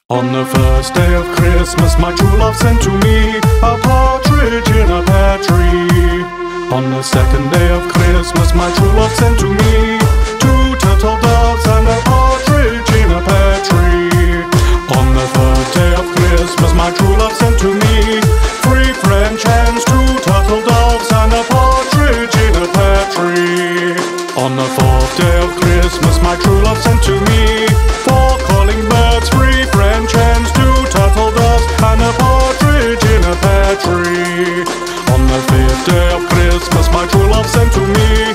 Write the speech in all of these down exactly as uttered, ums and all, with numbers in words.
On the first day of Christmas, my true love sent to me a partridge in a pear tree. On the second day of Christmas, my true love sent to me two turtle doves and a partridge in a pear tree. On the third day of Christmas, my true love sent to me three French hens, two turtle doves and a partridge in a pear tree. On the fourth day of Christmas, my true love sent to me four calling birds, three French hens, two turtle doves and a partridge in a pear tree. On the fifth day of Christmas, my true love sent to me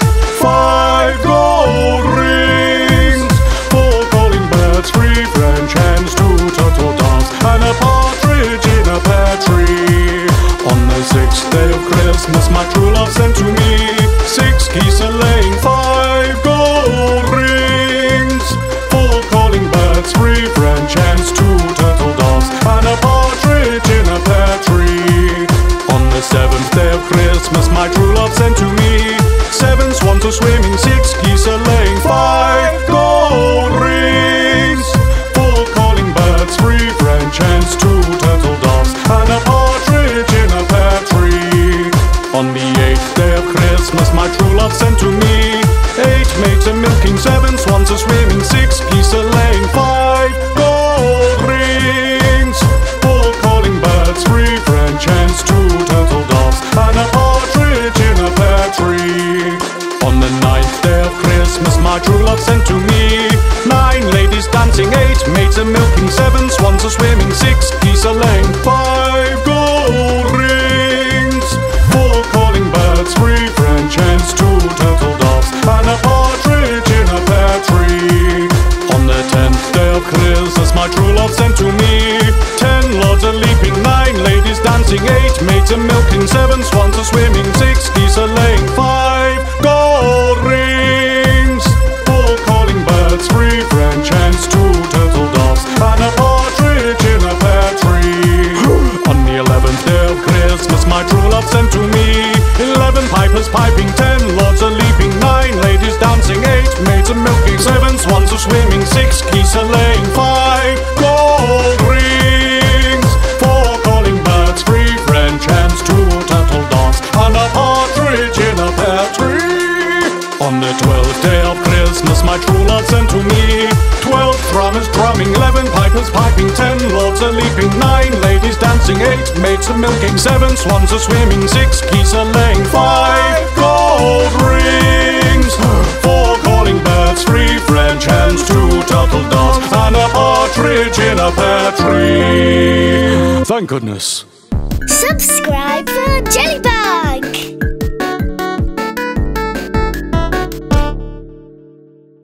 five gold rings, four calling birds, three French hens, two turtle doves and a partridge in a pear tree. On the sixth day of Christmas, my true love sent to me six geese a laying, five gold rings, four calling birds, three French hens, two turtle doves and a partridge in a pear tree. On the seventh day of Christmas, my true love sent to me seven swans a swimming, six geese a laying, five gold rings, four calling birds, three French hens, two turtle doves and a partridge in a pear tree. On the eighth day of Christmas, my true love sent to me eight maids a milking, seven swans a swimming, six geese a laying, five gold rings, four calling birds, three French hens, two turtle doves and a partridge in a pear tree. On the ninth day of Christmas, my true love sent to me nine ladies dancing, eight maids a milking, seven swans a swimming, six geese a laying, five gold rings, four calling birds, three French hens, two turtle doves and a partridge in a pear tree. On the tenth day of Christmas, my true love sent to me ten lords a leaping, nine ladies dancing, eight maids a milking, seven swans a swimming, six geese a laying, five gold rings, four calling birds, three French hens, two turtle doves and a partridge in a pear tree. On the eleventh day of Christmas, my true love sent to me eleven pipers piping, ten lords a leaping, nine ladies dancing, eight maids a milking, seven swans a swimming, six geese a laying, five gold rings, four calling birds, three French hens, two turtle doves and a partridge in a pear tree. On the twelfth day of Christmas, my true love sent to me twelve drummers drumming, eleven pipers piping, ten lords a leaping, nine ladies dancing, eight maids a milking, seven swans a swimming, six geese a laying, five gold rings, four calling birds, three French hens, two turtle doves and a partridge in a pear tree. Thank goodness. Subscribe for Jellybug.